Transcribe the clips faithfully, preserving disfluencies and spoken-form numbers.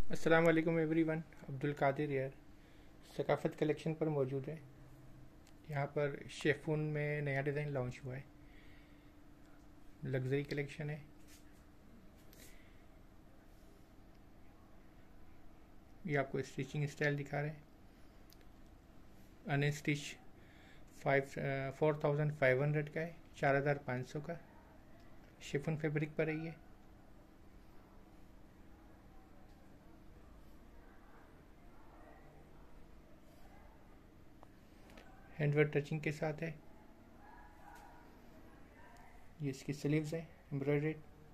अस्सलाम वालेकुम एवरीवन। अब्दुल कादिर यार सकाफ़त कलेक्शन पर मौजूद है। यहाँ पर शेफून में नया डिज़ाइन लॉन्च हुआ है। लग्जरी कलेक्शन है। ये आपको स्टिचिंग स्टाइल दिखा रहे हैं। Unstitch five four thousand five hundred का है, चार हज़ार पाँच सौ का शेफून फैब्रिक पर है ये। हैंडवर्क टचिंग के साथ है। ये इसकी स्लीव्स है एम्ब्रॉयडर्ड।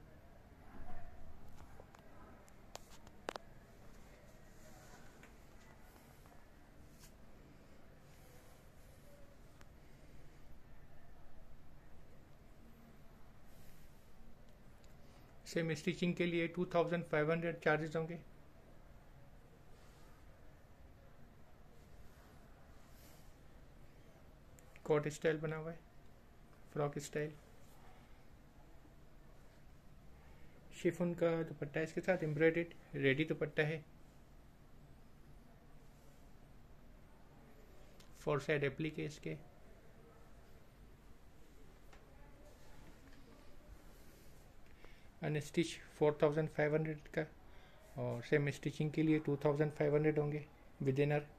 सेम स्टिचिंग के लिए two thousand five hundred charges होंगे। कोट स्टाइल बना हुआ है, फ्रॉक स्टाइल। शिफॉन का दुपट्टा इसके साथ एम्ब्रॉयडर्ड रेडी दुपट्टा है। फोर साइड एप्लिक है इसके। Unstitch four thousand five hundred का और सेम स्टिचिंग के लिए टू थाउजेंड फाइव हंड्रेड होंगे विद इनर।